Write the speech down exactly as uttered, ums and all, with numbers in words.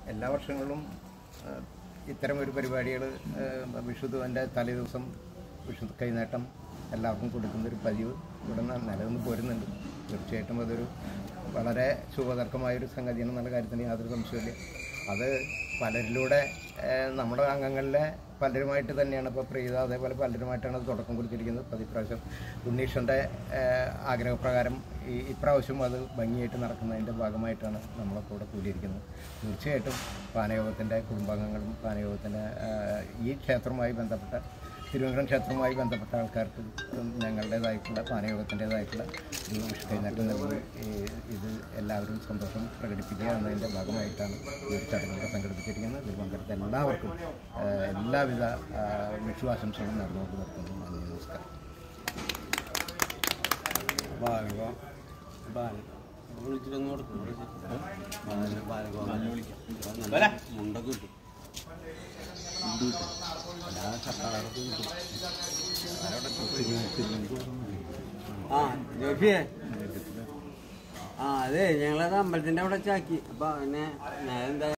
എല്ലാ വർഷങ്ങളിലും ഇത്തരമൊരു പരിപാടികൾ വിഷുവിൻ്റെ തലേ ദിവസം വിഷു കൈനേട്ടം എല്ലാവർക്കും കൊടുക്കുന്നൊരു പതിവ് ഇവിടെ നിലനിന്ന് പോരുന്നുണ്ട്. തീർച്ചയായിട്ടും അതൊരു വളരെ ശുഭതർക്കമായൊരു സംഗതിയാണ് എന്നുള്ള കാര്യത്തിന് യാതൊരു സംശയമില്ല. അത് പലരിലൂടെ നമ്മുടെ അംഗങ്ങളിലെ പലരുമായിട്ട് തന്നെയാണ് ഇപ്പോൾ പ്രീത അതേപോലെ പലരുമായിട്ടാണ് അത് തുടക്കം കുറിച്ചിരിക്കുന്നത്. അപ്പോൾ ഇപ്രാവശ്യം ഉണ്ണീഷൻ്റെ ആഗ്രഹപ്രകാരം ഈ ഇപ്രാവശ്യം അത് ഭംഗിയായിട്ട് നടക്കുന്നതിൻ്റെ ഭാഗമായിട്ടാണ് നമ്മളൊക്കെ ഇവിടെ കൂടിയിരിക്കുന്നത്. തീർച്ചയായിട്ടും പാനയോഗത്തിൻ്റെ കുടുംബാംഗങ്ങളും പാനയോഗത്തിൻ്റെ ഈ ക്ഷേത്രവുമായി ബന്ധപ്പെട്ട തിരുവനന്തപുരം ക്ഷേത്രവുമായി ബന്ധപ്പെട്ട ആൾക്കാർക്ക് ഞങ്ങളുടേതായിട്ടുള്ള പാനയോഗത്തിൻ്റേതായിട്ടുള്ള ഒരു വിഷുക്കൈനേട്ടം നൽകി ഇത് എല്ലാവരും സന്തോഷം പ്രകടിപ്പിക്കുക എന്നതിൻ്റെ ഭാഗമായിട്ടാണ് ഈ ഒരു ചടങ്ങുകൾ സംഘടിപ്പിച്ചിരിക്കുന്നത്. ഇതിൽ പങ്കെടുത്ത എല്ലാവർക്കും എല്ലാവിധ വിഷുവാശംസകളും നടന്നുകൊണ്ട് നിർത്തുന്നു. നന്ദി, നമസ്കാരം. മുണ്ടൊക്കെ കിട്ടും. ആ ജോഫിയെ ആ അതെ ഞങ്ങളത് അമ്പലത്തിന്റെ അവിടെ ചാക്കി. അപ്പൊ പിന്നെ ഞാൻ എന്താ